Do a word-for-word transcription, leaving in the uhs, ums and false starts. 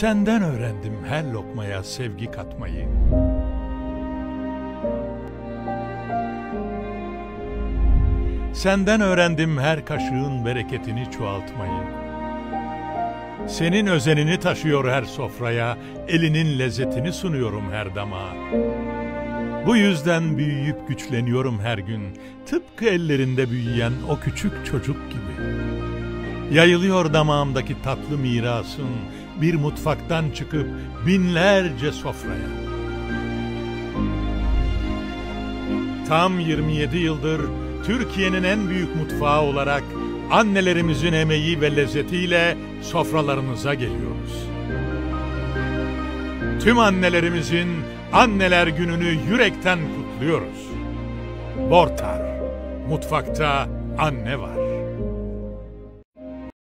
Senden öğrendim her lokmaya sevgi katmayı. Senden öğrendim her kaşığın bereketini çoğaltmayı. Senin özenini taşıyor her sofraya, elinin lezzetini sunuyorum her damağa. Bu yüzden büyüyüp güçleniyorum her gün, tıpkı ellerinde büyüyen o küçük çocuk gibi. Yayılıyor damağımdaki tatlı mirasın, bir mutfaktan çıkıp binlerce sofraya. Tam yirmi yedi yıldır Türkiye'nin en büyük mutfağı olarak annelerimizin emeği ve lezzetiyle sofralarınıza geliyoruz. Tüm annelerimizin Anneler Günü'nü yürekten kutluyoruz. Bortar, mutfakta anne var.